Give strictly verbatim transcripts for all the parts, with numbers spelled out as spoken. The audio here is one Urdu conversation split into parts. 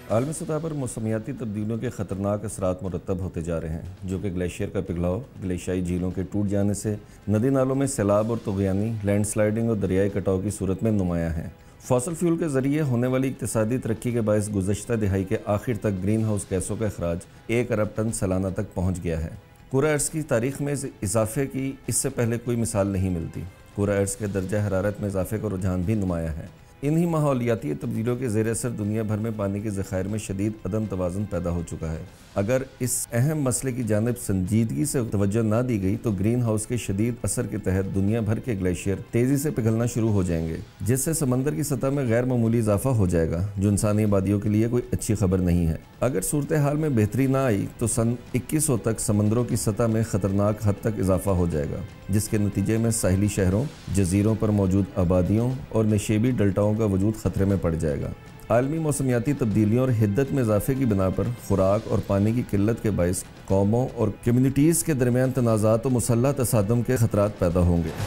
عالمی سطح پر موسمیاتی تبدیلیوں کے خطرناک اثرات مرتب ہوتے جا رہے ہیں، جو کہ گلیشیئر کا پگھلاؤ، گلیشیائی جھیلوں کے ٹوٹ جانے سے ندی نالوں میں سیلاب اور طغیانی، لینڈ سلائیڈنگ اور دریائی کٹاؤ کی صورت میں نمایاں ہیں۔ فاسل فیول کے ذریعے ہونے والی اقتصادی ترقی کے باعث گزشتہ دہائی کے آخر تک گرین ہاؤس گیسوں کا اخراج ایک ارب ٹن سالانہ تک پہنچ گیا ہے۔ کرہ ارض کی تاریخ میں اضافے کی اس سے پہلے کوئی مثال نہیں ملتی۔ کرہ ارض کے درجہ حرارت میں اضافے کا رجحان بھی نمایاں ہے۔ انہی ماحولیاتی تبدیلیوں کے زیر اثر دنیا بھر میں پانی کے ذخائر میں شدید عدم توازن پیدا ہو چکا ہے۔ اگر اس اہم مسئلے کی جانب سنجیدگی سے توجہ نہ دی گئی تو گرین ہاؤس کے شدید اثر کے تحت دنیا بھر کے گلیشیئر تیزی سے پگھلنا شروع ہو جائیں گے، جس سے سمندر کی سطح میں غیر معمولی اضافہ ہو جائے گا، جو انسانی آبادیوں کے لیے کوئی اچھی خبر نہیں ہے۔ اگر صورتحال میں بہتری نہ آئی تو سن اکیس سو تک سمندروں کی سطح میں خطرناک حد تک اضافہ ہو جائے گا، جس کے نتیجے میں ساحلی شہروں، جزیروں پر موجود آبادیوں اور نشیبی ڈیلٹاؤں کا وجود خطرے میں پڑ جائے گا۔ عالمی موسمیاتی تبدیلیوں اور حدت میں اضافے کی بنا پر خوراک اور پانی کی قلت کے باعث قوموں اور کمیونٹیز کے درمیان تنازعات و مسلح تصادم کے خطرات پیدا ہوں گے۔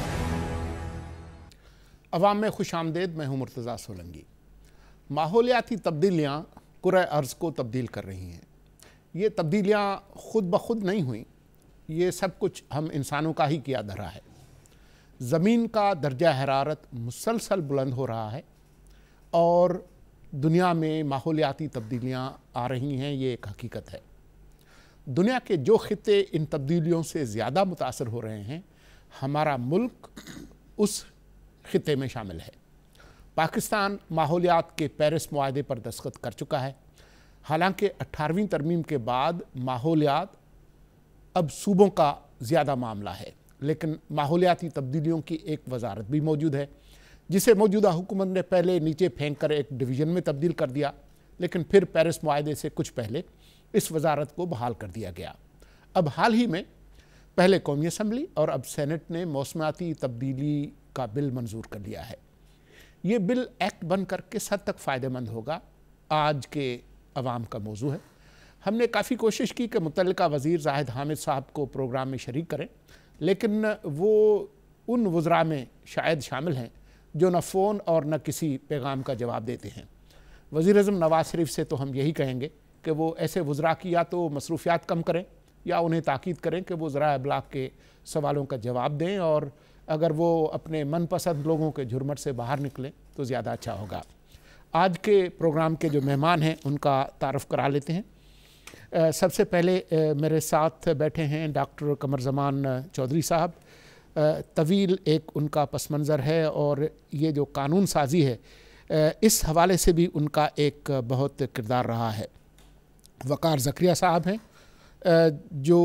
عوام میں خوش آمدید، میں ہوں مرتضیٰ سولنگی۔ ماحولیاتی تبدیلیاں کرہ ارض کو تبدیل کر رہی ہیں۔ یہ تبدیلیاں خود بخود نہیں ہوئیں، یہ سب کچھ ہم انسانوں کا ہی کیا دھرا ہے۔ زمین کا درجہ حرارت مسلسل بلند ہو رہا ہے اور دنیا میں ماحولیاتی تبدیلیاں آ رہی ہیں، یہ ایک حقیقت ہے۔ دنیا کے جو خطے ان تبدیلیوں سے زیادہ متاثر ہو رہے ہیں، ہمارا ملک اس خطے میں شامل ہے۔ پاکستان ماحولیات کے پیرس معاہدے پر دستخط کر چکا ہے۔ حالانکہ اٹھارہویں ترمیم کے بعد ماحولیات اب صوبوں کا زیادہ معاملہ ہے، لیکن ماحولیاتی تبدیلیوں کی ایک وزارت بھی موجود ہے، جسے موجودہ حکومت نے پہلے نیچے پھینک کر ایک ڈویژن میں تبدیل کر دیا، لیکن پھر پیرس معاہدے سے کچھ پہلے اس وزارت کو بحال کر دیا گیا۔ اب حال ہی میں پہلے قومی اسمبلی اور اب سینٹ نے موسمیاتی تبدیلی کا بل منظور کر لیا ہے۔ یہ بل ایکٹ بن کر کس حد تک فائدہ مند ہوگا، آج کے عوام کا موضوع ہے۔ ہم نے کافی کوشش کی کہ متعلقہ وزیر زاہد حامد صاحب کو پروگرام میں شریک کریں، لیکن وہ ان وزراء میں شاید شامل ہیں جو نہ فون اور نہ کسی پیغام کا جواب دیتے ہیں۔ وزیر اعظم نواز شریف سے تو ہم یہی کہیں گے کہ وہ ایسے وزراء کی یا تو مصروفیات کم کریں یا انہیں تاکید کریں کہ وہ ذرائع ابلاغ کے سوالوں کا جواب دیں، اور اگر وہ اپنے من پسند لوگوں کے جھرمٹ سے باہر نکلیں تو زیادہ اچھا ہوگا۔ آج کے پروگرام کے جو مہمان ہیں ان کا تعارف کرا لیتے ہیں۔ سب سے پہلے میرے ساتھ بیٹھے ہیں ڈاکٹر قمر زمان چودھری صاحب۔ طویل ایک ان کا پس منظر ہے اور یہ جو قانون سازی ہے اس حوالے سے بھی ان کا ایک بہت کردار رہا ہے۔ وقار زکریا صاحب ہیں جو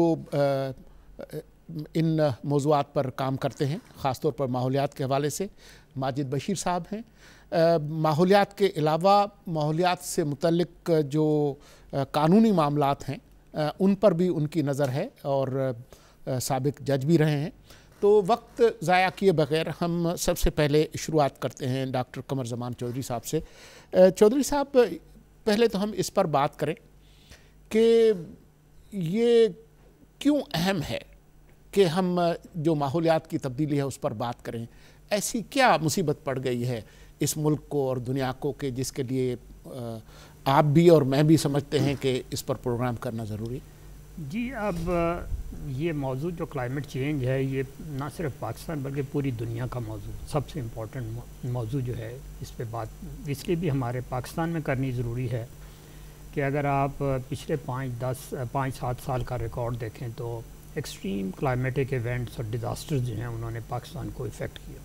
ان موضوعات پر کام کرتے ہیں، خاص طور پر ماحولیات کے حوالے سے۔ ماجد بشیر صاحب ہیں، ماحولیات کے علاوہ ماحولیات سے متعلق جو قانونی معاملات ہیں ان پر بھی ان کی نظر ہے اور سابق جج بھی رہے ہیں۔ تو وقت ضائع کیے بغیر ہم سب سے پہلے شروعات کرتے ہیں ڈاکٹر قمر زمان چودھری صاحب سے۔ چودھری صاحب، پہلے تو ہم اس پر بات کریں کہ یہ کیوں اہم ہے کہ ہم جو ماحولیات کی تبدیلی ہے اس پر بات کریں۔ ایسی کیا مصیبت پڑ گئی ہے اس ملک کو اور دنیا کو کہ جس کے لیے آپ بھی اور میں بھی سمجھتے ہیں کہ اس پر پروگرام کرنا ضروری؟ جی، اب یہ موضوع جو کلائمیٹ چینج ہے یہ نہ صرف پاکستان بلکہ پوری دنیا کا موضوع، سب سے امپورٹنٹ موضوع جو ہے، اس پہ بات اس لیے بھی ہمارے پاکستان میں کرنی ضروری ہے کہ اگر آپ پچھلے پانچ دس پانچ سات سال کا ریکارڈ دیکھیں تو ایکسٹریم کلائمیٹک ایونٹس اور ڈیزاسٹرز جو ہیں انہوں نے پاکستان کو افیکٹ کیا،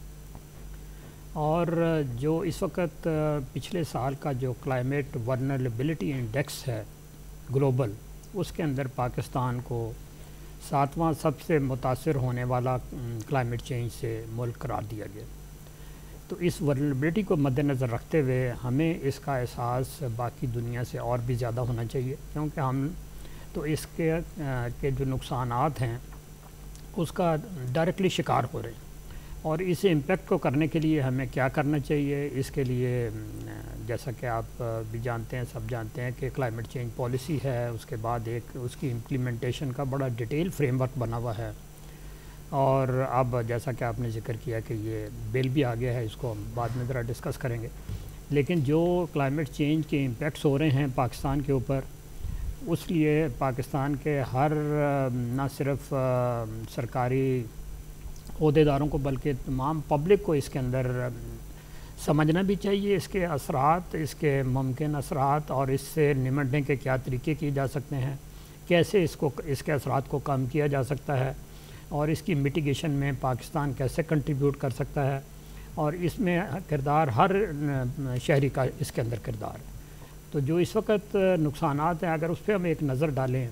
اور جو اس وقت پچھلے سال کا جو کلائمیٹ ورنریبلٹی انڈیکس ہے گلوبل، اس کے اندر پاکستان کو ساتواں سب سے متاثر ہونے والا کلائمیٹ چینج سے ملک قرار دیا گیا۔ تو اس ورنریبلٹی کو مد نظر رکھتے ہوئے ہمیں اس کا احساس باقی دنیا سے اور بھی زیادہ ہونا چاہیے، کیونکہ ہم تو اس کے کے جو نقصانات ہیں اس کا ڈائریکٹلی شکار ہو رہے ہیں، اور اس امپیکٹ کو کرنے کے لیے ہمیں کیا کرنا چاہیے، اس کے لیے جیسا کہ آپ بھی جانتے ہیں، سب جانتے ہیں کہ کلائمیٹ چینج پالیسی ہے، اس کے بعد ایک اس کی امپلیمنٹیشن کا بڑا ڈیٹیل فریم ورک بنا ہوا ہے، اور اب جیسا کہ آپ نے ذکر کیا کہ یہ بل بھی آ گیا ہے، اس کو ہم بعد میں ذرا ڈسکس کریں گے۔ لیکن جو کلائمیٹ چینج کے امپیکٹس ہو رہے ہیں پاکستان کے اوپر، اس لیے پاکستان کے ہر نہ صرف سرکاری عہدیداروں کو بلکہ تمام پبلک کو اس کے اندر سمجھنا بھی چاہیے اس کے اثرات، اس کے ممکن اثرات، اور اس سے نمٹنے کے کیا طریقے کیے جا سکتے ہیں، کیسے اس کو اس کے اثرات کو کم کیا جا سکتا ہے، اور اس کی میٹیگیشن میں پاکستان کیسے کنٹریبیوٹ کر سکتا ہے، اور اس میں کردار ہر شہری کا اس کے اندر کردار ہے۔ تو جو اس وقت نقصانات ہیں اگر اس پہ ہم ایک نظر ڈالیں،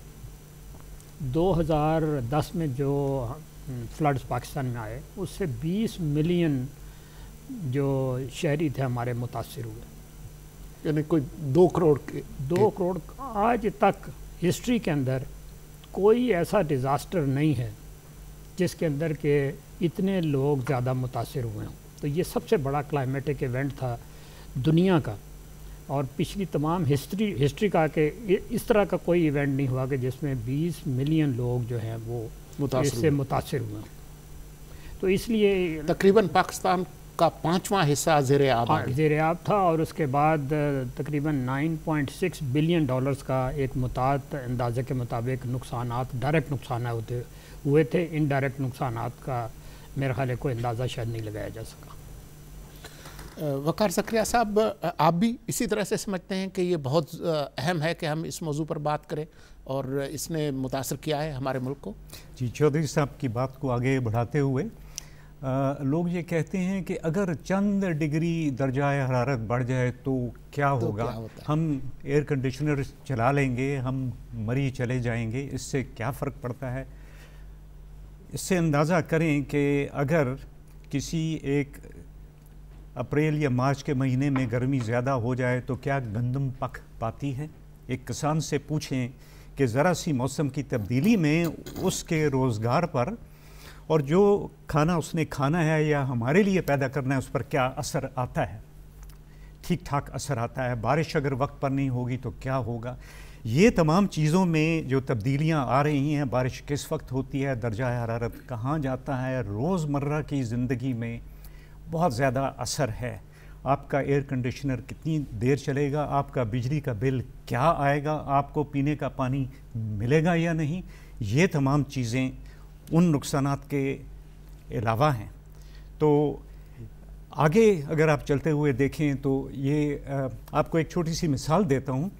دو ہزار دس میں جو فلڈز پاکستان میں آئے اس سے بیس ملین جو شہری تھے ہمارے متاثر ہوئے، یعنی کوئی دو کروڑ کے دو کروڑ آج تک ہسٹری کے اندر کوئی ایسا ڈیزاسٹر نہیں ہے جس کے اندر کہ اتنے لوگ زیادہ متاثر ہوئے ہوں۔ تو یہ سب سے بڑا کلائمیٹک ایونٹ تھا دنیا کا، اور پچھلی تمام ہسٹری ہسٹری کا کہ اس طرح کا کوئی ایونٹ نہیں ہوا کہ جس میں بیس ملین لوگ جو ہیں وہ اس سے متاثر ہوئے ہوں۔ تو اس لیے تقریباً پاکستان کا پانچواں حصہ زیر آب زیر آب تھا، اور اس کے بعد تقریباً nine point six billion dollars کا ایک متعدد اندازے کے مطابق نقصانات، ڈائریکٹ نقصانات ہوتے ہوئے تھے۔ ان ڈائریکٹ نقصانات کا میرے خیال ہے کوئی اندازہ شاید نہیں لگایا جا سکا۔ وقار زکریا صاحب، آپ بھی اسی طرح سے سمجھتے ہیں کہ یہ بہت اہم ہے کہ ہم اس موضوع پر بات کریں اور اس نے متاثر کیا ہے ہمارے ملک کو؟ جی، چودھری صاحب کی بات کو آگے بڑھاتے ہوئے لوگ یہ کہتے ہیں کہ اگر چند ڈگری درجہ حرارت بڑھ جائے تو کیا ہوگا، ہم ایئر کنڈیشنر چلا لیں گے، ہم مری چلے جائیں گے، اس سے کیا فرق پڑتا ہے؟ اس سے اندازہ کریں کہ اگر کسی ایک اپریل یا مارچ کے مہینے میں گرمی زیادہ ہو جائے تو کیا گندم پک پاتی ہے؟ ایک کسان سے پوچھیں کہ ذرا سی موسم کی تبدیلی میں اس کے روزگار پر اور جو کھانا اس نے کھانا ہے یا ہمارے لیے پیدا کرنا ہے اس پر کیا اثر آتا ہے؟ ٹھیک ٹھاک اثر آتا ہے۔ بارش اگر وقت پر نہیں ہوگی تو کیا ہوگا؟ یہ تمام چیزوں میں جو تبدیلیاں آ رہی ہیں، بارش کس وقت ہوتی ہے، درجہ حرارت کہاں جاتا ہے، روزمرہ کی زندگی میں بہت زیادہ اثر ہے۔ آپ کا ایئر کنڈیشنر کتنی دیر چلے گا، آپ کا بجلی کا بل کیا آئے گا، آپ کو پینے کا پانی ملے گا یا نہیں، یہ تمام چیزیں ان نقصانات کے علاوہ ہیں۔ تو آگے اگر آپ چلتے ہوئے دیکھیں تو یہ آپ کو ایک چھوٹی سی مثال دیتا ہوں۔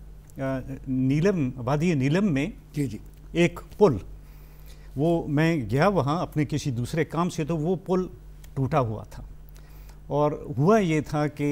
نیلم، وادی نیلم میں جی جی ایک پل، وہ میں گیا وہاں اپنے کسی دوسرے کام سے، تو وہ پل ٹوٹا ہوا تھا، اور ہوا یہ تھا کہ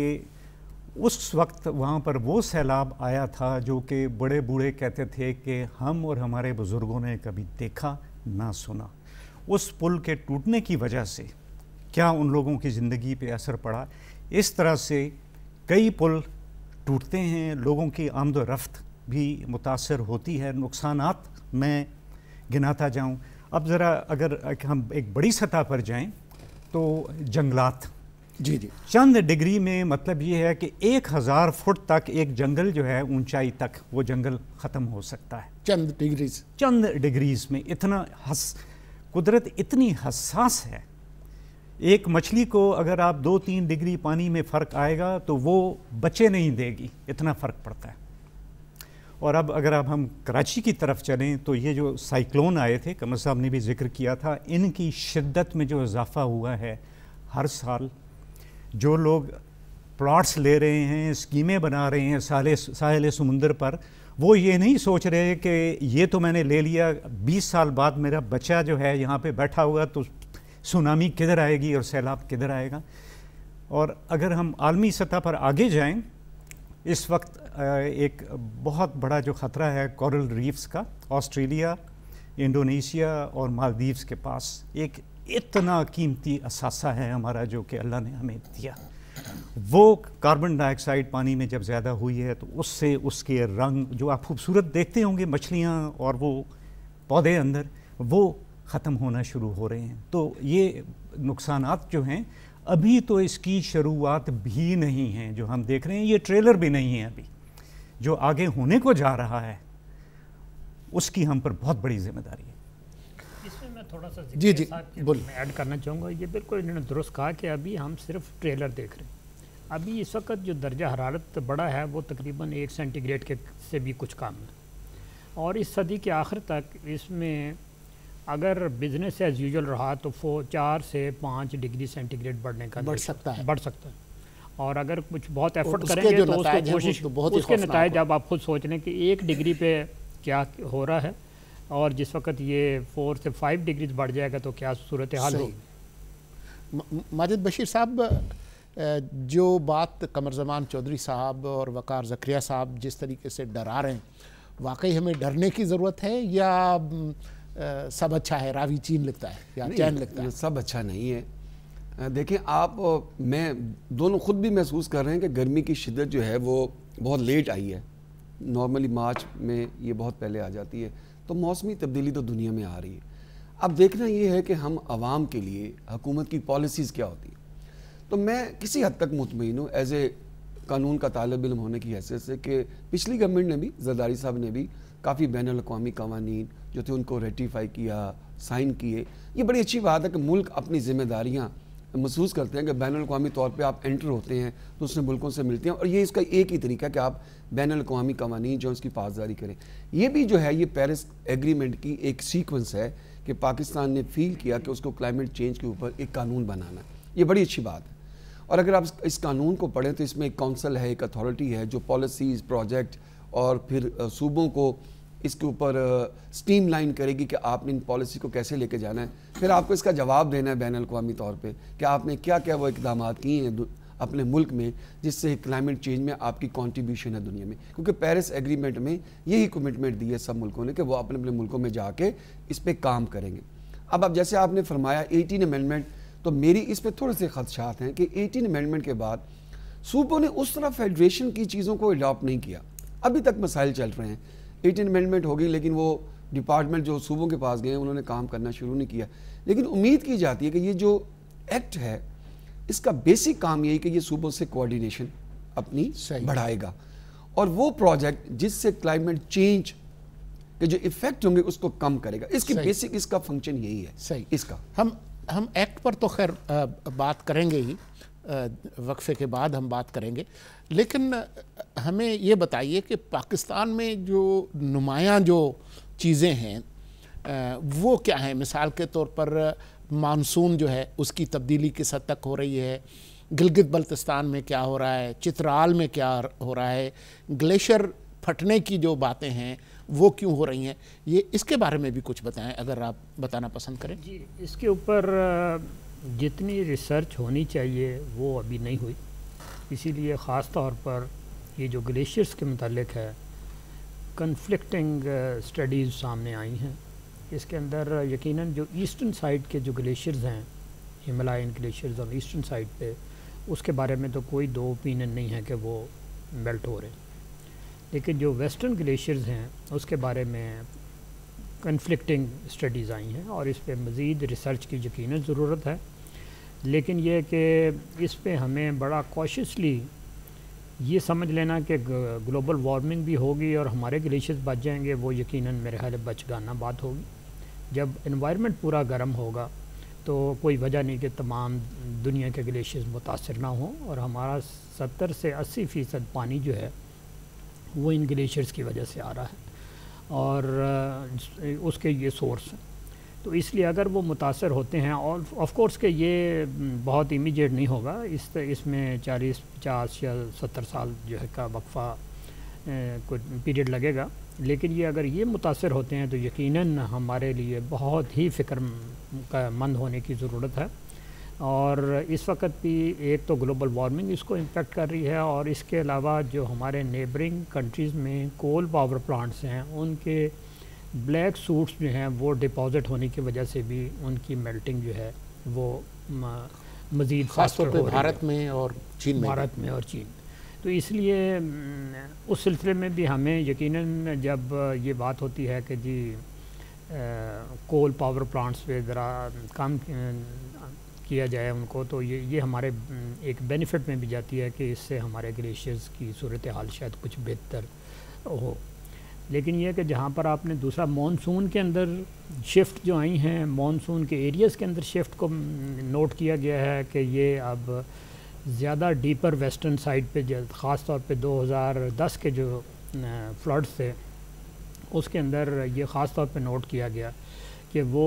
اس وقت وہاں پر وہ سیلاب آیا تھا جو کہ بڑے بوڑھے کہتے تھے کہ ہم اور ہمارے بزرگوں نے کبھی دیکھا نہ سنا۔ اس پل کے ٹوٹنے کی وجہ سے کیا ان لوگوں کی زندگی پہ اثر پڑا؟ اس طرح سے کئی پل ٹوٹتے ہیں، لوگوں کی آمد و رفت بھی متاثر ہوتی ہے۔ نقصانات میں گناتا جاؤں، اب ذرا اگر ہم ایک بڑی سطح پر جائیں تو جنگلات، جی جی چند ڈگری میں مطلب یہ ہے کہ ایک ہزار فٹ تک ایک جنگل جو ہے اونچائی تک وہ جنگل ختم ہو سکتا ہے، چند ڈگریز چند ڈگریز میں۔ اتنا حس قدرت اتنی حساس ہے، ایک مچھلی کو اگر آپ دو تین ڈگری پانی میں فرق آئے گا تو وہ بچے نہیں دے گی، اتنا فرق پڑتا ہے۔ اور اب اگر اب ہم کراچی کی طرف چلیں تو یہ جو سائیکلون آئے تھے، قمر صاحب نے بھی ذکر کیا تھا، ان کی شدت میں جو اضافہ ہوا ہے ہر سال، جو لوگ پلاٹس لے رہے ہیں، اسکیمیں بنا رہے ہیں ساحل سمندر پر، وہ یہ نہیں سوچ رہے کہ یہ تو میں نے لے لیا، بیس سال بعد میرا بچہ جو ہے یہاں پہ بیٹھا ہوگا تو سونامی کدھر آئے گی اور سیلاب کدھر آئے گا۔ اور اگر ہم عالمی سطح پر آگے جائیں، اس وقت ایک بہت بڑا جو خطرہ ہے کورل ریفز کا، آسٹریلیا، انڈونیشیا اور مالدیوز کے پاس ایک اتنا قیمتی اثاثہ ہے ہمارا جو کہ اللہ نے ہمیں دیا۔ وہ کاربن ڈائی آکسائڈ پانی میں جب زیادہ ہوئی ہے تو اس سے اس کے رنگ جو آپ خوبصورت دیکھتے ہوں گے، مچھلیاں اور وہ پودے اندر، وہ ختم ہونا شروع ہو رہے ہیں۔ تو یہ نقصانات جو ہیں، ابھی تو اس کی شروعات بھی نہیں ہیں جو ہم دیکھ رہے ہیں، یہ ٹریلر بھی نہیں ہے ابھی، جو آگے ہونے کو جا رہا ہے اس کی ہم پر بہت بڑی ذمہ داری ہے۔ اس میں میں تھوڑا سا جی جی ایڈ کرنا چاہوں گا، یہ بالکل انہوں نے درست کہا کہ ابھی ہم صرف ٹریلر دیکھ رہے ہیں، ابھی اس وقت جو درجہ حرارت بڑا ہے وہ تقریباً ایک سینٹی گریڈ کے سے بھی کچھ کم ہے، اور اس صدی کے آخر تک اس میں اگر بزنس ایز یوزول رہا تو فو چار سے پانچ ڈگری سینٹی گریڈ بڑھنے کا بڑھ سکتا ہے بڑھ سکتا ہے اور اگر کچھ بہت ایفرٹ اس کے کریں گے جو تو اس نتائج کو ہیں وہ کوشش تو بہت ہی اس کے خوفناک نتائج ہو۔ اب آپ خود سوچ لیں کہ ایک ڈگری پہ کیا ہو رہا ہے، اور جس وقت یہ فور سے فائیو ڈگریز بڑھ جائے گا تو کیا صورتحال صحیح۔ ہوگی۔ م- ماجد بشیر صاحب، جو بات قمر زمان چودھری صاحب اور وقار زکریا صاحب جس طریقے سے ڈرا رہے ہیں، واقعی ہمیں ڈرنے کی ضرورت ہے یا سب اچھا ہے، راوی چین لگتا ہے یا چین لگتا ہے؟ سب اچھا نہیں ہے۔ دیکھیں آپ، میں دونوں خود بھی محسوس کر رہے ہیں کہ گرمی کی شدت جو ہے وہ بہت لیٹ آئی ہے، نارملی مارچ میں یہ بہت پہلے آ جاتی ہے، تو موسمی تبدیلی تو دنیا میں آ رہی ہے۔ اب دیکھنا یہ ہے کہ ہم عوام کے لیے حکومت کی پالیسیز کیا ہوتی ہیں۔ تو میں کسی حد تک مطمئن ہوں ایز اے قانون کا طالب علم ہونے کی حیثیت سے کہ پچھلی گورنمنٹ نے بھی، زرداری صاحب نے بھی کافی بین الاقوامی قوانین جو تھے ان کو ریٹیفائی کیا، سائن کیے۔ یہ بڑی اچھی بات ہے کہ ملک اپنی ذمہ داریاں محسوس کرتے ہیں کہ بین الاقوامی طور پہ آپ انٹر ہوتے ہیں دوسرے ملکوں سے ملتے ہیں، اور یہ اس کا ایک ہی طریقہ ہے کہ آپ بین الاقوامی قوانین جو اس کی پاسداری کریں۔ یہ بھی جو ہے یہ پیرس ایگریمنٹ کی ایک سیکوینس ہے کہ پاکستان نے فیل کیا کہ اس کو کلائمیٹ چینج کے اوپر ایک قانون بنانا ہے۔ یہ بڑی اچھی بات ہے، اور اگر آپ اس قانون کو پڑھیں تو اس میں ایک کونسل ہے، ایک اتھارٹی ہے جو پالیسیز، پروجیکٹ اور پھر صوبوں کو اس کے اوپر سٹیم لائن کرے گی کہ آپ نے ان پالیسی کو کیسے لے کے جانا ہے۔ پھر آپ کو اس کا جواب دینا ہے بین الاقوامی طور پہ کہ آپ نے کیا کیا وہ اقدامات کیے ہیں اپنے ملک میں جس سے کلائمیٹ چینج میں آپ کی کنٹریبیوشن ہے دنیا میں، کیونکہ پیرس ایگریمنٹ میں یہی کمٹمنٹ دی ہے سب ملکوں نے کہ وہ اپنے اپنے ملکوں میں جا کے اس پہ کام کریں گے۔ اب اب جیسے آپ نے فرمایا ایٹین امینڈمنٹ، تو میری اس پہ تھوڑے سے خدشات ہیں کہ ایٹین امینڈمنٹ کے بعد صوبوں نے اس طرح فیڈریشن کی چیزوں کو اڈاپٹ نہیں کیا۔ ابھی تک مسائل چل رہے ہیں، ایٹین امینڈمنٹ ہوگی لیکن وہ ڈپارٹمنٹ جو صوبوں کے پاس گئے ہیں انہوں نے کام کرنا شروع نہیں کیا۔ لیکن امید کی جاتی ہے کہ یہ جو ایکٹ ہے اس کا بیسک کام یہی کہ یہ صوبوں سے کوارڈینیشن اپنی بڑھائے گا، اور وہ پروجیکٹ جس سے کلائمیٹ چینج کے جو ایفیکٹ ہوں گے اس کو کم کرے گا۔ اس کی بیسک اس کا فنکشن یہی ہے۔ صحیح۔ اس کا ہم ہم ایکٹ پر تو خیر بات کریں گے ہی، وقفے کے بعد ہم بات کریں گے، لیکن ہمیں یہ بتائیے کہ پاکستان میں جو نمایاں جو چیزیں ہیں وہ کیا ہیں؟ مثال کے طور پر مانسون جو ہے اس کی تبدیلی کس حد تک ہو رہی ہے، گلگت بلتستان میں کیا ہو رہا ہے، چترال میں کیا ہو رہا ہے، گلیشر پھٹنے کی جو باتیں ہیں وہ کیوں ہو رہی ہیں، یہ اس کے بارے میں بھی کچھ بتائیں اگر آپ بتانا پسند کریں۔ جی، اس کے اوپر جتنی ریسرچ ہونی چاہیے وہ ابھی نہیں ہوئی، اسی لیے خاص طور پر یہ جو گلیشیئرس کے متعلق ہے کنفلکٹنگ اسٹڈیز سامنے آئی ہیں۔ اس کے اندر یقیناً جو ایسٹرن سائڈ کے جو گلیشیئرز ہیں، ہمالائن گلیشیئرز اور ایسٹرن سائڈ پہ، اس کے بارے میں تو کوئی دو اوپینین نہیں ہے کہ وہ میلٹ ہو رہے ہیں، لیکن جو ویسٹرن گلیشیئرز ہیں اس کے بارے میں کنفلکٹنگ اسٹڈیز آئی ہیں، اور اس پہ مزید ریسرچ کی یقیناً ضرورت ہے۔ لیکن یہ کہ اس پہ ہمیں بڑا کوششلی یہ سمجھ لینا کہ گلوبل وارمنگ بھی ہوگی اور ہمارے گلیشیئرز بچ جائیں گے، وہ یقیناً میرے خیال بچ گانا بات ہوگی۔ جب انوائرمنٹ پورا گرم ہوگا تو کوئی وجہ نہیں کہ تمام دنیا کے گلیشیئرز متاثر نہ ہوں، اور ہمارا ستر سے اسی فیصد پانی جو ہے وہ ان گلیشیئرز کی وجہ سے آ رہا ہے، اور اس کے یہ سورس ہیں۔ تو اس لیے اگر وہ متاثر ہوتے ہیں، اور آف کورس کہ یہ بہت امیجیٹ نہیں ہوگا، اس اس میں چالیس پچاس یا ستر سال جو ہے کا وقفہ کوئی پیریڈ لگے گا، لیکن یہ اگر یہ متاثر ہوتے ہیں تو یقیناً ہمارے لیے بہت ہی فکر مند ہونے کی ضرورت ہے۔ اور اس وقت بھی ایک تو گلوبل وارمنگ اس کو امپیکٹ کر رہی ہے، اور اس کے علاوہ جو ہمارے نیبرنگ کنٹریز میں کول پاور پلانٹس ہیں ان کے بلیک سوٹس جو ہیں وہ ڈپازٹ ہونے کی وجہ سے بھی ان کی میلٹنگ جو ہے وہ مزید خاص طور پہ بھارت میں اور چین میں بھارت میں اور چین تو اس لیے اس سلسلے میں بھی ہمیں یقیناً جب یہ بات ہوتی ہے کہ جی کول پاور پلانٹس پہ ذرا کم کیا جائے ان کو، تو یہ یہ ہمارے ایک بینیفٹ میں بھی جاتی ہے کہ اس سے ہمارے گلیشیئرز کی صورتحال شاید کچھ بہتر ہو۔ لیکن یہ کہ جہاں پر آپ نے دوسرا مانسون کے اندر شفٹ جو آئی ہیں، مانسون کے ایریاز کے اندر شفٹ کو نوٹ کیا گیا ہے کہ یہ اب زیادہ ڈیپر ویسٹرن سائڈ پہ خاص طور پہ دو ہزار دس کے جو فلڈس تھے اس کے اندر یہ خاص طور پہ نوٹ کیا گیا کہ وہ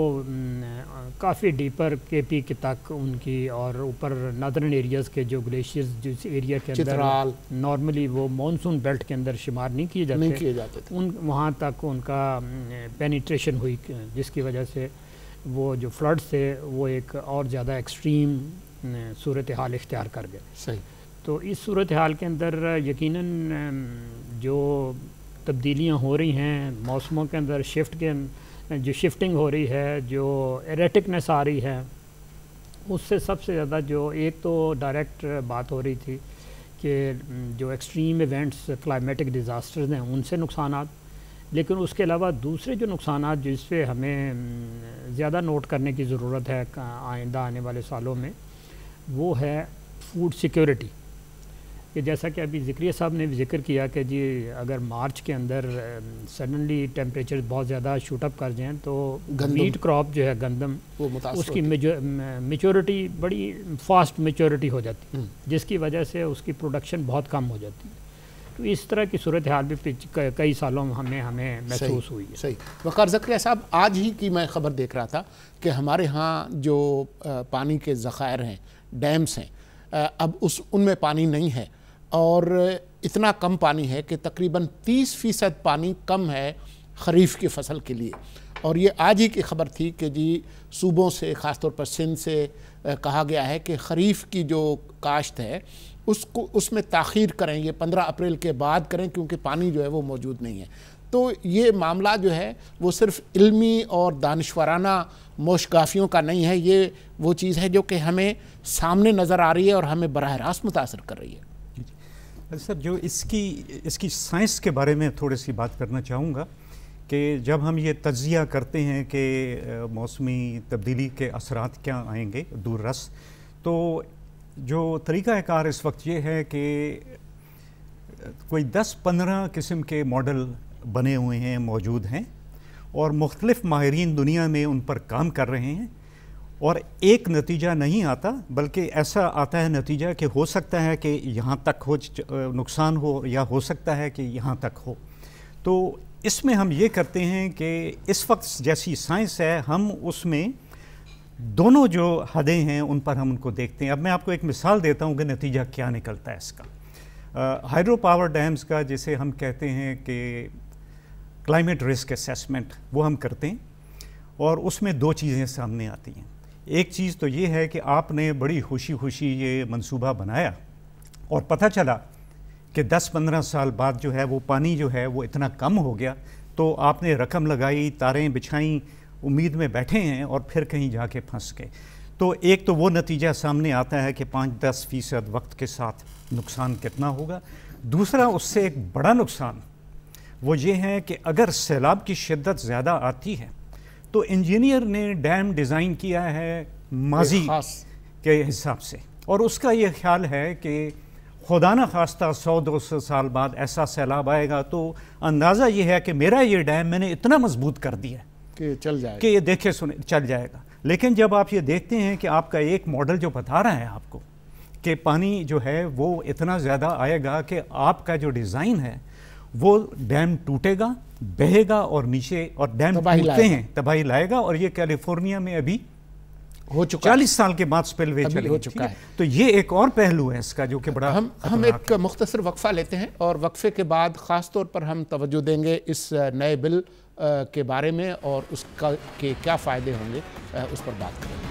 کافی ڈیپر کے پی کے تک ان کی اور اوپر نادرن ایریاز کے جو گلیشیئرز جس ایریا کے اندر نارملی وہ مانسون بیلٹ کے اندر شمار نہیں کیے جاتے نہیں کیے جاتے تھے ان وہاں تک ان کا پینیٹریشن ہوئی جس کی وجہ سے وہ جو فلڈس تھے وہ ایک اور زیادہ ایکسٹریم صورتحال اختیار کر گئے. صحیح. تو اس صورتحال کے اندر یقیناً جو تبدیلیاں ہو رہی ہیں موسموں کے اندر شفٹ کے جو شفٹنگ ہو رہی ہے جو ایریٹکنیس آ رہی ہے اس سے سب سے زیادہ جو ایک تو ڈائریکٹ بات ہو رہی تھی کہ جو ایکسٹریم ایونٹس کلائمیٹک ڈیزاسٹرز ہیں ان سے نقصانات, لیکن اس کے علاوہ دوسرے جو نقصانات جس پہ ہمیں زیادہ نوٹ کرنے کی ضرورت ہے آئندہ آنے والے سالوں میں وہ ہے فوڈ سیکیورٹی. کہ جیسا کہ ابھی ذکریہ صاحب نے بھی ذکر کیا کہ جی اگر مارچ کے اندر سڈنلی ٹیمپریچر بہت زیادہ شوٹ اپ کر جائیں تو میٹ کراپ جو ہے گندم اس کی میچورٹی بڑی فاسٹ میچورٹی ہو جاتی ہے جس کی وجہ سے اس کی پروڈکشن بہت کم ہو جاتی ہے. تو اس طرح کی صورتحال بھی کئی سالوں میں ہمیں ہمیں محسوس ہوئی ہے. صحیح. وقار ذکریہ صاحب, آج ہی کی میں خبر دیکھ رہا تھا کہ ہمارے ہاں جو پانی کے ذخائر ہیں ڈیمز ہیں اب اس ان میں پانی نہیں ہے اور اتنا کم پانی ہے کہ تقریباً تیس فیصد پانی کم ہے خریف کی فصل کے لیے. اور یہ آج ہی کی خبر تھی کہ جی صوبوں سے خاص طور پر سندھ سے کہا گیا ہے کہ خریف کی جو کاشت ہے اس کو اس میں تاخیر کریں, یہ پندرہ اپریل کے بعد کریں کیونکہ پانی جو ہے وہ موجود نہیں ہے. تو یہ معاملہ جو ہے وہ صرف علمی اور دانشورانہ موشگافیوں کا نہیں ہے, یہ وہ چیز ہے جو کہ ہمیں سامنے نظر آ رہی ہے اور ہمیں براہ راست متاثر کر رہی ہے. سر جو اس کی اس کی سائنس کے بارے میں تھوڑی سی بات کرنا چاہوں گا کہ جب ہم یہ تجزیہ کرتے ہیں کہ موسمی تبدیلی کے اثرات کیا آئیں گے دور رس, تو جو طریقہ کار اس وقت یہ ہے کہ کوئی دس پندرہ قسم کے ماڈل بنے ہوئے ہیں موجود ہیں اور مختلف ماہرین دنیا میں ان پر کام کر رہے ہیں اور ایک نتیجہ نہیں آتا بلکہ ایسا آتا ہے نتیجہ کہ ہو سکتا ہے کہ یہاں تک ہو نقصان ہو یا ہو سکتا ہے کہ یہاں تک ہو. تو اس میں ہم یہ کرتے ہیں کہ اس وقت جیسی سائنس ہے ہم اس میں دونوں جو حدیں ہیں ان پر ہم ان کو دیکھتے ہیں. اب میں آپ کو ایک مثال دیتا ہوں کہ نتیجہ کیا نکلتا ہے اس کا. ہائیڈرو پاور ڈیمز کا جسے ہم کہتے ہیں کہ کلائمیٹ رسک اسیسمنٹ وہ ہم کرتے ہیں اور اس میں دو چیزیں سامنے آتی ہیں. ایک چیز تو یہ ہے کہ آپ نے بڑی خوشی خوشی یہ منصوبہ بنایا اور پتہ چلا کہ دس پندرہ سال بعد جو ہے وہ پانی جو ہے وہ اتنا کم ہو گیا, تو آپ نے رقم لگائی, تاریں بچھائیں, امید میں بیٹھے ہیں اور پھر کہیں جا کے پھنس گئے. تو ایک تو وہ نتیجہ سامنے آتا ہے کہ پانچ دس فیصد وقت کے ساتھ نقصان کتنا ہوگا. دوسرا اس سے ایک بڑا نقصان وہ یہ ہے کہ اگر سیلاب کی شدت زیادہ آتی ہے تو انجینئر نے ڈیم ڈیزائن کیا ہے ماضی کے حساب سے اور اس کا یہ خیال ہے کہ خدا نہ خواستہ سو دو سو سال بعد ایسا سیلاب آئے گا تو اندازہ یہ ہے کہ میرا یہ ڈیم میں نے اتنا مضبوط کر دیا کہ چل جائے کہ یہ دیکھے سنے چل جائے گا. لیکن جب آپ یہ دیکھتے ہیں کہ آپ کا ایک ماڈل جو بتا رہا ہے آپ کو کہ پانی جو ہے وہ اتنا زیادہ آئے گا کہ آپ کا جو ڈیزائن ہے وہ ڈیم ٹوٹے گا, بہے گا اور نیچے اور ڈیم ٹوٹتے ہیں تباہی لائے گا, اور یہ کیلیفورنیا میں ابھی ہو چکا چالیس سال کے بعد سپل وے چلے ہو چکا ہے. تو یہ ایک اور پہلو ہے اس کا جو کہ بڑا ہم ہم ایک مختصر وقفہ لیتے ہیں اور وقفے کے بعد خاص طور پر ہم توجہ دیں گے اس نئے بل کے بارے میں اور اس کا کے کیا فائدے ہوں گے اس پر بات کریں گے.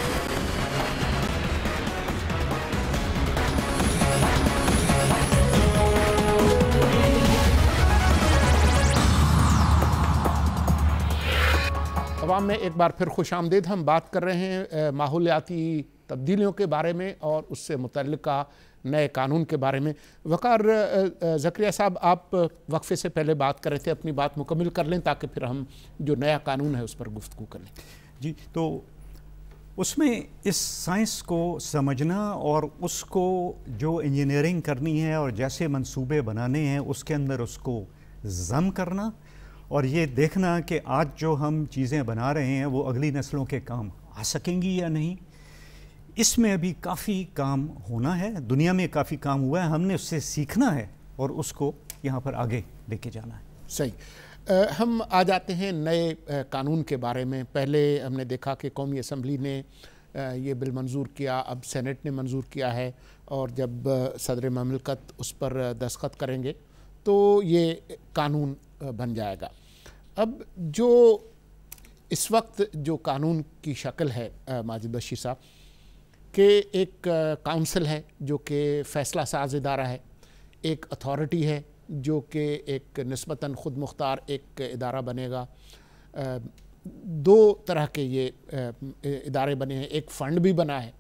عوام میں ایک بار پھر خوش آمدید. ہم بات کر رہے ہیں ماحولیاتی تبدیلیوں کے بارے میں اور اس سے متعلقہ نئے قانون کے بارے میں. وقار ذکریہ صاحب, آپ وقفے سے پہلے بات کر رہے تھے, اپنی بات مکمل کر لیں تاکہ پھر ہم جو نیا قانون ہے اس پر گفتگو کر لیں. جی, تو اس میں اس سائنس کو سمجھنا اور اس کو جو انجینئرنگ کرنی ہے اور جیسے منصوبے بنانے ہیں اس کے اندر اس کو ضم کرنا اور یہ دیکھنا کہ آج جو ہم چیزیں بنا رہے ہیں وہ اگلی نسلوں کے کام آ سکیں گی یا نہیں, اس میں ابھی کافی کام ہونا ہے، دنیا میں کافی کام ہوا ہے، ہم نے اس سے سیکھنا ہے اور اس کو یہاں پر آگے لے کے جانا ہے۔ صحیح، ہم آ جاتے ہیں نئے قانون کے بارے میں۔ پہلے ہم نے دیکھا کہ قومی اسمبلی نے یہ بل منظور کیا، اب سینٹ نے منظور کیا ہے، اور جب صدر مملکت اس پر دستخط کریں گے تو یہ قانون بن جائے گا۔ اب جو اس وقت جو قانون کی شکل ہے ماجد بشیر صاحب، کہ ایک کونسل ہے جو کہ فیصلہ ساز ادارہ ہے، ایک اتھارٹی ہے جو کہ ایک نسبتاً خود مختار ایک ادارہ بنے گا، دو طرح کے یہ ادارے بنے ہیں، ایک فنڈ بھی بنا ہے۔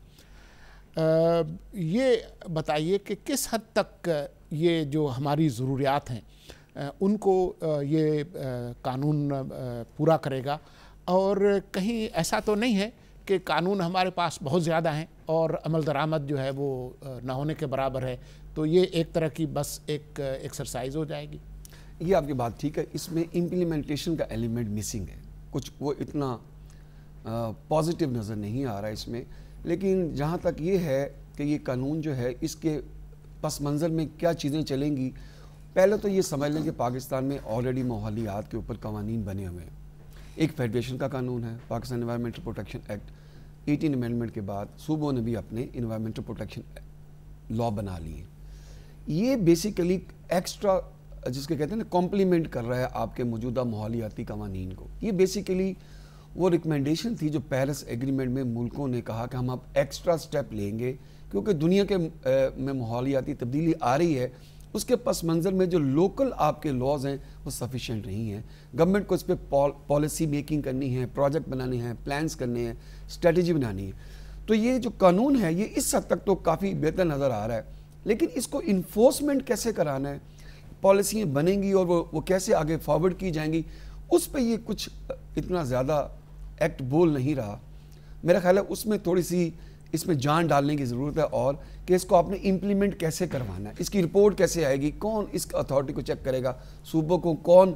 یہ بتائیے کہ کس حد تک یہ جو ہماری ضروریات ہیں ان کو یہ قانون پورا کرے گا، اور کہیں ایسا تو نہیں ہے کہ قانون ہمارے پاس بہت زیادہ ہیں اور عمل درآمد جو ہے وہ نہ ہونے کے برابر ہے، تو یہ ایک طرح کی بس ایک ایکسرسائز ہو جائے گی؟ یہ آپ کی بات ٹھیک ہے، اس میں امپلیمنٹیشن کا ایلیمنٹ مسنگ ہے، کچھ وہ اتنا پازیٹیو نظر نہیں آ رہا ہے اس میں۔ لیکن جہاں تک یہ ہے کہ یہ قانون جو ہے اس کے پس منظر میں کیا چیزیں چلیں گی، پہلے تو یہ سمجھ لیں کہ پاکستان میں آلریڈی ماحولیات کے اوپر قوانین بنے ہوئے ہیں۔ ایک فیڈریشن کا قانون ہے، Pakistan environmental protection act, eighteen amendment کے بعد صوبوں نے بھی اپنے انوائرمنٹل پروٹیکشن لا بنا لی ہیں۔ یہ بیسیکلی ایکسٹرا جس کے کہتے ہیں نا کمپلیمنٹ کر رہا ہے آپ کے موجودہ ماحولیاتی قوانین کو۔ یہ بیسیکلی وہ ریکمنڈیشن تھی جو پیرس ایگریمنٹ میں ملکوں نے کہا کہ ہم اب ایکسٹرا سٹیپ لیں گے کیونکہ دنیا کے میں ماحولیاتی تبدیلی آ رہی ہے، اس کے پس منظر میں جو لوکل آپ کے لاز ہیں وہ سفیشینٹ نہیں ہیں۔ گورنمنٹ کو اس پہ پالیسی میکنگ کرنی ہے، پروجیکٹ بنانے ہیں، پلانز کرنے ہیں، اسٹریٹجی بنانی ہے۔ تو یہ جو قانون ہے یہ اس حد تک تو کافی بہتر نظر آ رہا ہے، لیکن اس کو انفورسمنٹ کیسے کرانا ہے، پالیسیاں بنیں گی اور وہ وہ کیسے آگے فارورڈ کی جائیں گی، اس پہ یہ کچھ اتنا زیادہ ایکٹ بول نہیں رہا۔ میرا خیال ہے اس میں تھوڑی سی اس میں جان ڈالنے کی ضرورت ہے، اور کہ اس کو آپ نے امپلیمنٹ کیسے کروانا ہے، اس کی رپورٹ کیسے آئے گی، کون اس اتھارٹی کو چیک کرے گا، صوبوں کو کون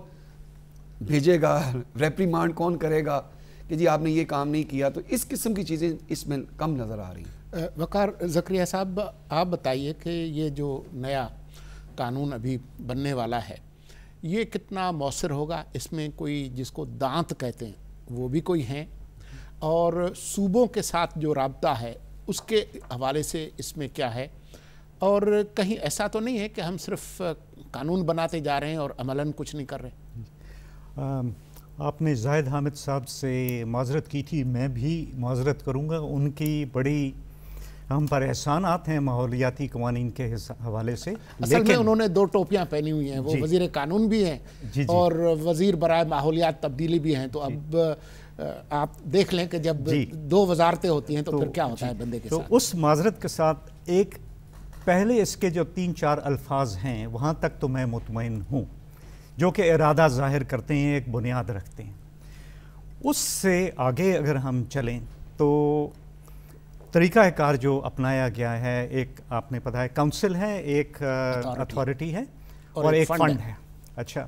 بھیجے گا، ریپریمانڈ کون کرے گا کہ جی آپ نے یہ کام نہیں کیا۔ تو اس قسم کی چیزیں اس میں کم نظر آ رہی ہیں۔ وقار زکریا صاحب، آپ بتائیے کہ یہ جو نیا قانون ابھی بننے والا ہے یہ کتنا مؤثر ہوگا؟ اس میں کوئی جس کو دانت کہتے ہیں وہ بھی کوئی ہیں، اور صوبوں کے ساتھ جو رابطہ ہے اس کے حوالے سے اس میں کیا ہے، اور کہیں ایسا تو نہیں ہے کہ ہم صرف قانون بناتے جا رہے ہیں اور عملاً کچھ نہیں کر رہے؟ آپ نے زاہد حامد صاحب سے معذرت کی تھی، میں بھی معذرت کروں گا، ان کی بڑی ہم پر احسانات ہیں ماحولیاتی قوانین کے حوالے سے۔ اصل میں انہوں نے دو ٹوپیاں پہنی ہوئی ہیں، وہ وزیر قانون بھی ہیں اور وزیر برائے ماحولیات تبدیلی بھی ہیں، تو اب آپ دیکھ لیں کہ جب دو وزارتیں ہوتی ہیں تو پھر کیا ہوتا ہے بندے کے ساتھ۔ تو اس معذرت کے ساتھ ایک پہلے اس کے جو تین چار الفاظ ہیں وہاں تک تو میں مطمئن ہوں، جو کہ ارادہ ظاہر کرتے ہیں، ایک بنیاد رکھتے ہیں۔ اس سے آگے اگر ہم چلیں تو طریقہ کار جو اپنایا گیا ہے، ایک آپ نے پتہ ہے کونسل ہے، ایک اتھارٹی ہے اور ایک فنڈ ہے۔ اچھا،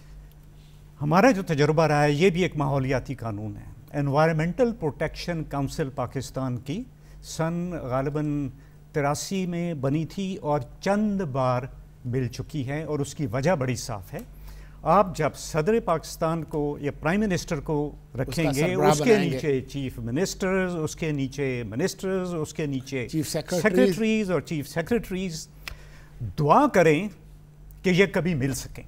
ہمارا جو تجربہ رہا ہے یہ بھی ایک ماحولیاتی قانون ہے۔ انوائرمنٹل پروٹیکشن کونسل پاکستان کی سن غالباً تراسی میں بنی تھی اور چند بار مل چکی ہے، اور اس کی وجہ بڑی صاف ہے۔ آپ جب صدر پاکستان کو یا پرائم منسٹر کو رکھیں گے، اس کے نیچے چیف منسٹرز، اس کے نیچے منسٹرز، اس کے نیچے سیکرٹریز اور چیف سیکرٹریز، دعا کریں کہ یہ کبھی مل سکیں۔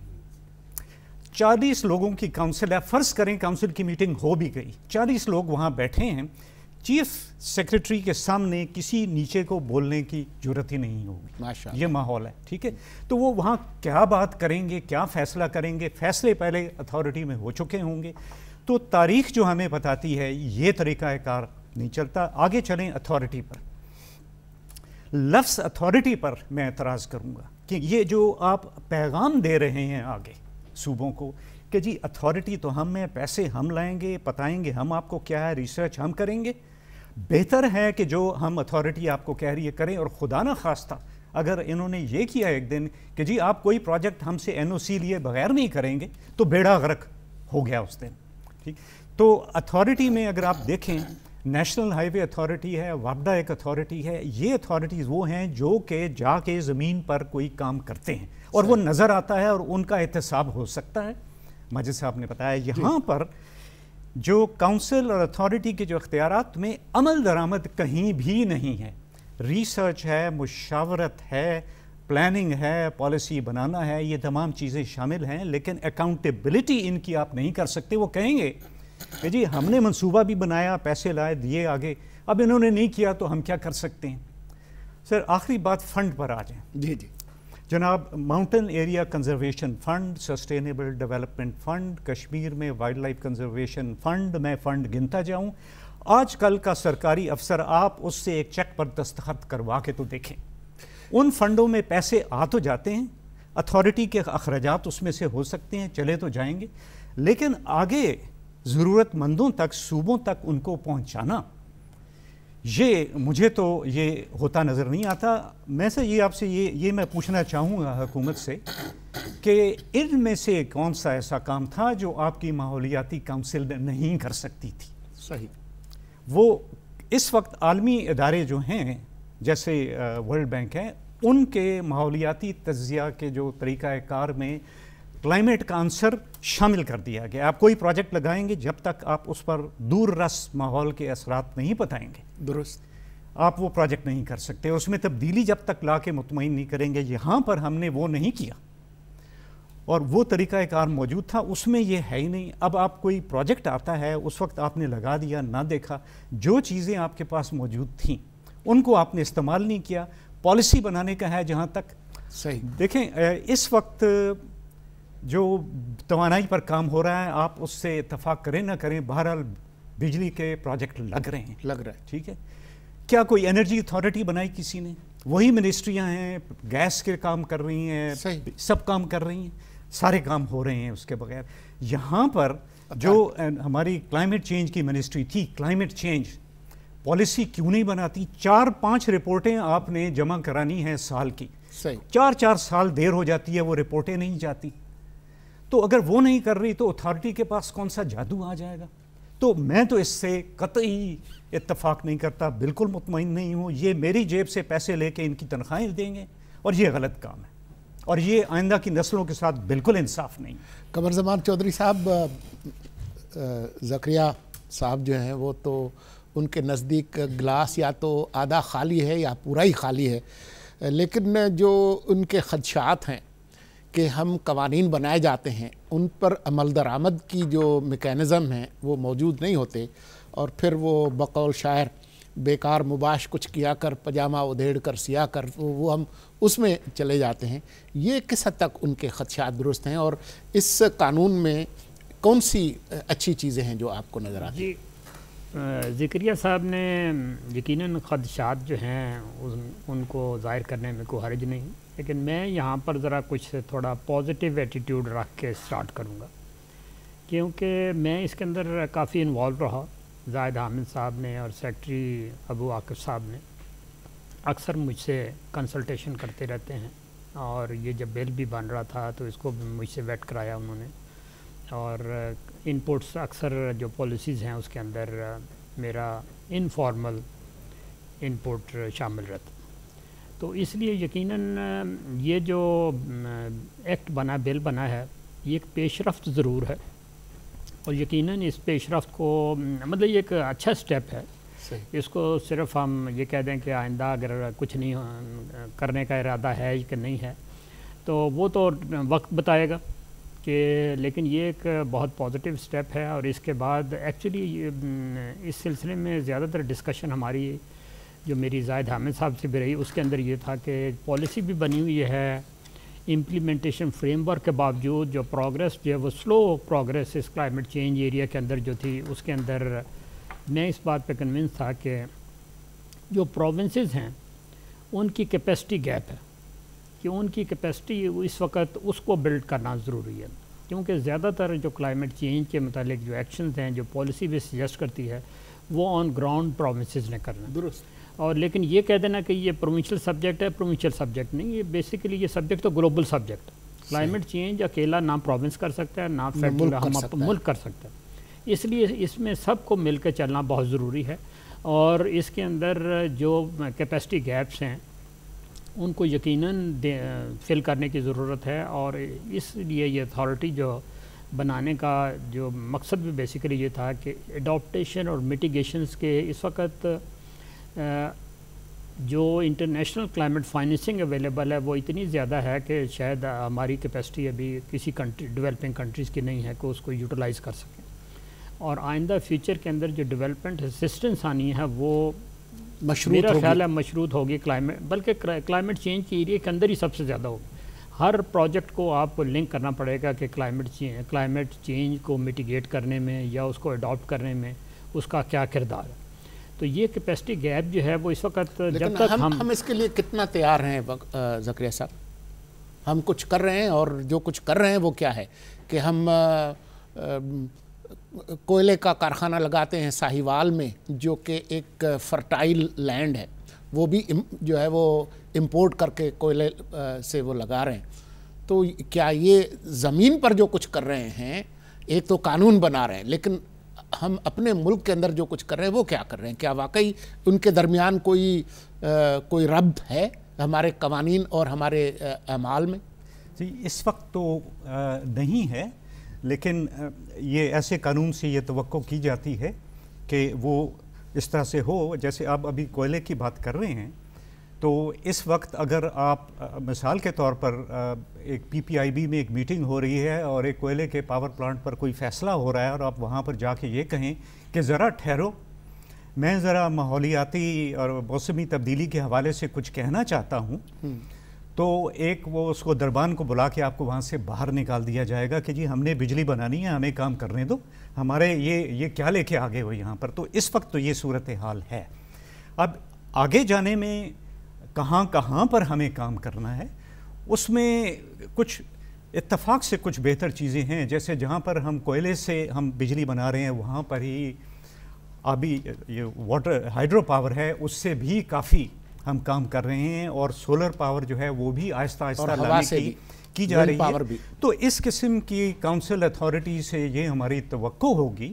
چالیس لوگوں کی کونسل ہے، فرض کریں کونسل کی میٹنگ ہو بھی گئی، چالیس لوگ وہاں بیٹھے ہیں، چیف سیکرٹری کے سامنے کسی نیچے کو بولنے کی جرت ہی نہیں ہوگی۔ یہ ماحول ہے، ٹھیک ہے۔ تو وہ وہاں کیا بات کریں گے، کیا فیصلہ کریں گے، فیصلے پہلے اتھارٹی میں ہو چکے ہوں گے۔ تو تاریخ جو ہمیں بتاتی ہے یہ طریقہ کار نہیں چلتا۔ آگے چلیں اتھارٹی پر۔ لفظ اتھارٹی پر میں اعتراض کروں گا کہ یہ جو آپ پیغام دے رہے ہیں آگے صوبوں کو کہ جی اتھارٹی تو ہم میں، پیسے ہم لائیں گے، بتائیں گے ہم آپ کو کیا ہے، ریسرچ ہم کریں گے۔ بہتر ہے کہ جو ہم اتھارٹی آپ کو کہہ رہی ہے کریں، اور خدا نہ خواستہ اگر انہوں نے یہ کیا ایک دن کہ جی آپ کوئی پروجیکٹ ہم سے این او سی لیے بغیر نہیں کریں گے تو بیڑا غرق ہو گیا اس دن، ٹھیک۔ تو اتھارٹی میں اگر آپ دیکھیں نیشنل ہائی وے اتھارٹی ہے، وابڈا ایک اتھارٹی ہے، یہ اتھارٹیز وہ ہیں جو کہ جا کے زمین پر کوئی کام کرتے ہیں اور وہ نظر آتا ہے اور ان کا احتساب ہو سکتا ہے۔ ماجد صاحب نے بتایا یہاں پر جو کونسل اور اتھارٹی کے جو اختیارات میں عمل درآمد کہیں بھی نہیں ہے، ریسرچ ہے، مشاورت ہے، پلاننگ ہے، پالیسی بنانا ہے، یہ تمام چیزیں شامل ہیں، لیکن اکاؤنٹیبلٹی ان کی آپ نہیں کر سکتے۔ وہ کہیں گے کہ جی ہم نے منصوبہ بھی بنایا، پیسے لائے، دیے آگے، اب انہوں نے نہیں کیا تو ہم کیا کر سکتے ہیں۔ سر آخری بات فنڈ پر آ جائیں۔ جی جی جناب، mountain area conservation fund, sustainable development fund, Kashmir میں وائلڈ لائف کنزرویشن فنڈ، میں فنڈ گنتا جاؤں، آج کل کا سرکاری افسر آپ اس سے ایک چیک پر دستخط کروا کے تو دیکھیں، ان فنڈوں میں پیسے آ تو جاتے ہیں، اتھارٹی کے اخراجات اس میں سے ہو سکتے ہیں، چلے تو جائیں گے، لیکن آگے ضرورت مندوں تک، صوبوں تک ان کو پہنچانا، یہ مجھے تو یہ ہوتا نظر نہیں آتا۔ میں سے یہ آپ سے یہ یہ میں پوچھنا چاہوں گا حکومت سے کہ ان میں سے کون سا ایسا کام تھا جو آپ کی ماحولیاتی کونسل نہیں کر سکتی تھی؟ صحیح۔ وہ اس وقت عالمی ادارے جو ہیں جیسے ورلڈ بینک ہے، ان کے ماحولیاتی تجزیہ کے جو طریقہ کار میں کلائمیٹ کا عنصر شامل کر دیا گیا۔ آپ کوئی پروجیکٹ لگائیں گے جب تک آپ اس پر دور رس ماحول کے اثرات نہیں بتائیں گے، درست، آپ وہ پروجیکٹ نہیں کر سکتے۔ اس میں تبدیلی جب تک لا کے مطمئن نہیں کریں گے۔ یہاں پر ہم نے وہ نہیں کیا اور وہ طریقہ کار موجود تھا، اس میں یہ ہے ہی نہیں۔ اب آپ کوئی پروجیکٹ آتا ہے، اس وقت آپ نے لگا دیا، نہ دیکھا، جو چیزیں آپ کے پاس موجود تھیں ان کو آپ نے استعمال نہیں کیا۔ پالیسی بنانے کا ہے جہاں تک، صحیح، دیکھیں اس وقت جو توانائی پر کام ہو رہا ہے، آپ اس سے اتفاق کریں نہ کریں، بہرحال بجلی کے پروجیکٹ لگ رہے ہیں، لگ رہا ہے۔ ٹھیک ہے۔ کیا کوئی انرجی اتھارٹی بنائی کسی نے؟ وہی منسٹریاں ہیں، گیس کے کام کر رہی ہیں، صحیح، سب کام کر رہی ہیں، سارے کام ہو رہے ہیں اس کے بغیر۔ یہاں پر جو ہماری کلائمیٹ چینج کی منسٹری تھی، کلائمیٹ چینج پالیسی کیوں نہیں بناتی؟ چار پانچ رپورٹیں آپ نے جمع کرانی ہیں سال کی، صحیح، چار چار سال دیر ہو جاتی ہے، وہ رپورٹیں نہیں جاتی۔ تو اگر وہ نہیں کر رہی تو اتھارٹی کے پاس کون سا جادو آ جائے گا؟ تو میں تو اس سے قطعی اتفاق نہیں کرتا، بالکل مطمئن نہیں ہوں۔ یہ میری جیب سے پیسے لے کے ان کی تنخواہیں دیں گے اور یہ غلط کام ہے، اور یہ آئندہ کی نسلوں کے ساتھ بالکل انصاف نہیں۔ قمر زمان چودھری صاحب، زکریا صاحب جو ہیں وہ تو ان کے نزدیک گلاس یا تو آدھا خالی ہے یا پورا ہی خالی ہے، لیکن جو ان کے خدشات ہیں کہ ہم قوانین بنائے جاتے ہیں، ان پر عمل درآمد کی جو میکینزم ہیں وہ موجود نہیں ہوتے، اور پھر وہ بقول شاعر بیکار مباش کچھ کیا کر، پجامہ ادھیڑ کر سیا کر، وہ ہم اس میں چلے جاتے ہیں۔ یہ کس حد تک ان کے خدشات درست ہیں، اور اس قانون میں کون سی اچھی چیزیں ہیں جو آپ کو نظر آتی ہیں؟ جی، زکریا صاحب نے یقیناً خدشات جو ہیں ان کو ظاہر کرنے میں کوئی حرج نہیں، لیکن میں یہاں پر ذرا کچھ تھوڑا پازیٹیو ایٹیٹیوڈ رکھ کے سٹارٹ کروں گا، کیونکہ میں اس کے اندر کافی انوالو رہا۔ زاہد حامد صاحب نے اور سیکٹری ابو عاقب صاحب نے اکثر مجھ سے کنسلٹیشن کرتے رہتے ہیں، اور یہ جب بل بھی بن رہا تھا تو اس کو بھی مجھ سے ویٹ کرایا انہوں نے، اور ان پٹس اکثر جو پالیسیز ہیں اس کے اندر میرا انفارمل ان پٹ شامل رہتا۔ تو اس لیے یقیناً یہ جو ایکٹ بنا، بل بنا ہے، یہ ایک پیش رفت ضرور ہے، اور یقیناً اس پیش رفت کو مطلب یہ ایک اچھا سٹیپ ہے۔ اس کو صرف ہم یہ کہہ دیں کہ آئندہ اگر کچھ نہیں کرنے کا ارادہ ہے کہ نہیں ہے تو وہ تو وقت بتائے گا کہ، لیکن یہ ایک بہت پازیٹیو سٹیپ ہے۔ اور اس کے بعد ایکچولی اس سلسلے میں زیادہ تر ڈسکشن ہماری جو میری زاہد حامد صاحب سے بھی رہی، اس کے اندر یہ تھا کہ پالیسی بھی بنی ہوئی ہے، امپلیمنٹیشن فریم ورک کے باوجود جو پروگریس جو ہے وہ سلو پروگریس اس کلائمیٹ چینج ایریا کے اندر جو تھی، اس کے اندر میں اس بات پہ کنونس تھا کہ جو پروونسز ہیں ان کی کیپیسٹی گیپ ہے، کہ ان کی کیپیسٹی اس وقت اس کو بلڈ کرنا ضروری ہے، کیونکہ زیادہ تر جو کلائمیٹ چینج کے متعلق جو ایکشنز ہیں، جو پالیسی بھی سجیسٹ کرتی ہے، وہ آن گراؤنڈ پروونسز نے کرنا درست۔ اور لیکن یہ کہہ دینا کہ یہ پروونشل سبجیکٹ ہے، پروونشل سبجیکٹ نہیں، یہ بیسیکلی یہ سبجیکٹ تو گلوبل سبجیکٹ ہے۔ کلائمیٹ چینج اکیلا نہ پروونس کر سکتا ہے، نہ فیڈرل ہم ملک کر سکتا ہے۔ اس لیے اس میں سب کو مل کے چلنا بہت ضروری ہے، اور اس کے اندر جو کیپیسٹی گیپس ہیں ان کو یقیناً فل کرنے کی ضرورت ہے، اور اس لیے یہ اتھارٹی جو بنانے کا جو مقصد بھی بیسیکلی یہ تھا کہ اڈاپٹیشن اور میٹیگیشنز کے اس وقت جو انٹرنیشنل کلائمیٹ فائنینسنگ اویلیبل ہے وہ اتنی زیادہ ہے کہ شاید ہماری کیپیسٹی ابھی کسی کنٹری ڈیولپنگ کنٹریز کی نہیں ہے کہ اس کو یوٹیلائز کر سکیں، اور آئندہ فیوچر کے اندر جو ڈیولپمنٹ اسسٹنس آنی ہے وہ میرا خیال ہے مشروط ہوگی کلائمیٹ، بلکہ کلائمیٹ چینج کی ایریا کے اندر ہی سب سے زیادہ ہوگی۔ ہر پروجیکٹ کو آپ کو لنک کرنا پڑے گا کہ کلائمیٹ چینج کلائمیٹ چینج کو میٹیگیٹ کرنے میں یا اس کو اڈاپٹ کرنے میں اس کا کیا کردار ہے۔ تو یہ کیپیسٹی گیپ جو ہے وہ اس وقت جب تک ہم ہم ہم اس کے لیے کتنا تیار ہیں زکریا صاحب؟ ہم کچھ کر رہے ہیں، اور جو کچھ کر رہے ہیں وہ کیا ہے کہ ہم کوئلے کا کارخانہ لگاتے ہیں ساہیوال میں، جو کہ ایک فرٹائل لینڈ ہے، وہ بھی جو ہے وہ امپورٹ کر کے کوئلے سے وہ لگا رہے ہیں۔ تو کیا یہ زمین پر جو کچھ کر رہے ہیں، ایک تو قانون بنا رہے ہیں، لیکن ہم اپنے ملک کے اندر جو کچھ کر رہے ہیں وہ کیا کر رہے ہیں؟ کیا واقعی ان کے درمیان کوئی کوئی ربط ہے ہمارے قوانین اور ہمارے اعمال میں؟ جی اس وقت تو نہیں ہے، لیکن یہ ایسے قانون سے یہ توقع کی جاتی ہے کہ وہ اس طرح سے ہو، جیسے آپ ابھی کوئلے کی بات کر رہے ہیں، تو اس وقت اگر آپ مثال کے طور پر ایک پی پی آئی بی میں ایک میٹنگ ہو رہی ہے اور ایک کوئلے کے پاور پلانٹ پر کوئی فیصلہ ہو رہا ہے، اور آپ وہاں پر جا کے یہ کہیں کہ ذرا ٹھہرو، میں ذرا ماحولیاتی اور موسمی تبدیلی کے حوالے سے کچھ کہنا چاہتا ہوں، تو ایک وہ اس کو دربان کو بلا کے آپ کو وہاں سے باہر نکال دیا جائے گا کہ جی ہم نے بجلی بنانی ہے، ہمیں کام کرنے دو، ہمارے یہ یہ کیا لے کے آگے ہو یہاں پر۔ تو اس وقت تو یہ صورتحال ہے۔ اب آگے جانے میں کہاں کہاں پر ہمیں کام کرنا ہے، اس میں کچھ اتفاق سے کچھ بہتر چیزیں ہیں، جیسے جہاں پر ہم کوئلے سے ہم بجلی بنا رہے ہیں وہاں پر ہی آبی یہ واٹر ہائیڈرو پاور ہے، اس سے بھی کافی ہم کام کر رہے ہیں، اور سولر پاور جو ہے وہ بھی آہستہ آہستہ لانے کی کی جا رہی ہے۔ تو اس قسم کی کاؤنسل اتھارٹی سے یہ ہماری توقع ہوگی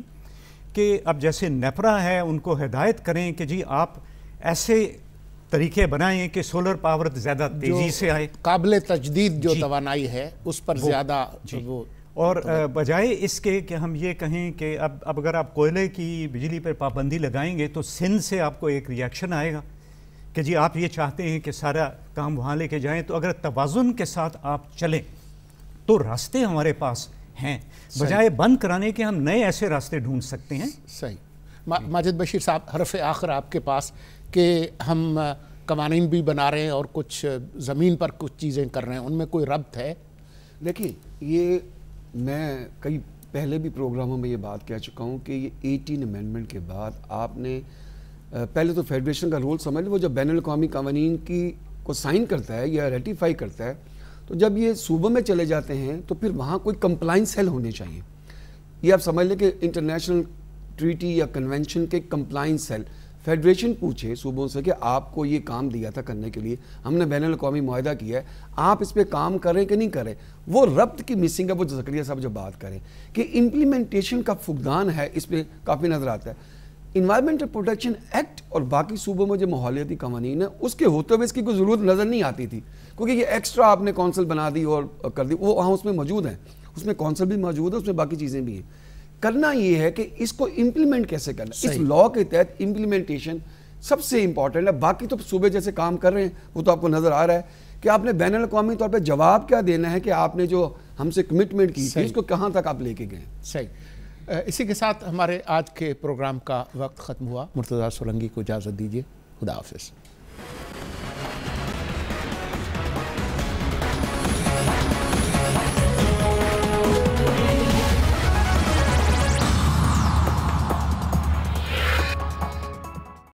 کہ اب جیسے نیپرا ہے ان کو ہدایت کریں کہ جی آپ ایسے طریقے بنائیں کہ سولر پاور زیادہ تیزی سے آئے، قابل تجدید جو توانائی ہے اس پر زیادہ وہ، اور بجائے اس کے کہ ہم یہ کہیں کہ اب اب اگر آپ کوئلے کی بجلی پر پابندی لگائیں گے تو سندھ سے آپ کو ایک ریاکشن آئے گا کہ جی آپ یہ چاہتے ہیں کہ سارا کام وہاں لے کے جائیں۔ تو اگر توازن کے ساتھ آپ چلیں تو راستے ہمارے پاس ہیں، بجائے بند کرانے کے ہم نئے ایسے راستے ڈھونڈ سکتے ہیں۔ صحیح۔ ماجد بشیر صاحب، حرف آخر آپ کے پاس کہ ہم قوانین بھی بنا رہے ہیں اور کچھ زمین پر کچھ چیزیں کر رہے ہیں، ان میں کوئی ربط ہے؟ دیکھیں، یہ میں کئی پہلے بھی پروگراموں میں یہ بات کہہ چکا ہوں کہ یہ ایٹین امینڈمنٹ کے بعد آپ نے پہلے تو فیڈریشن کا رول سمجھ لیں، وہ جب بین الاقوامی قوانین کی کو سائن کرتا ہے یا ریٹیفائی کرتا ہے، تو جب یہ صوبوں میں چلے جاتے ہیں تو پھر وہاں کوئی کمپلائنس سیل ہونے چاہیے۔ یہ آپ سمجھ لیں کہ انٹرنیشنل ٹریٹی یا کنونشن کے کمپلائنس سیل، فیڈریشن پوچھے صوبوں سے کہ آپ کو یہ کام دیا تھا کرنے کے لیے، ہم نے بین الاقوامی معاہدہ کیا ہے، آپ اس پہ کام کریں کہ نہیں کریں، وہ ربط کی مسنگ ہے۔ وہ زکریا صاحب جو بات کریں کہ امپلیمنٹیشن کا فقدان ہے، اس پہ کافی نظر آتا ہے۔ انوائرمنٹل پروٹیکشن ایکٹ اور باقی صوبوں میں جو ماحولیاتی قوانین ہیں اس کے ہوتے ہوئے اس کی کوئی ضرورت نظر نہیں آتی تھی، کیونکہ یہ ایکسٹرا آپ نے کونسل بنا دی اور کر دی، وہ وہاں اس میں موجود ہیں، اس میں کونسل بھی موجود ہے، اس میں باقی چیزیں بھی ہیں۔ کرنا یہ ہے کہ اس کو امپلیمنٹ کیسے کرنا، اس لاء کے تحت امپلیمنٹیشن سب سے امپورٹنٹ ہے۔ باقی تو صوبے جیسے کام کر رہے ہیں وہ تو آپ کو نظر آ رہا ہے کہ آپ نے بین الاقوامی طور پہ جواب کیا دینا ہے کہ آپ نے جو ہم سے کمٹمنٹ کی تھی اس کو کہاں تک آپ لے کے گئے۔ صحیح۔ اسی کے ساتھ ہمارے آج کے پروگرام کا وقت ختم ہوا۔ مرتضیٰ سولنگی کو اجازت دیجیے، خدا حافظ۔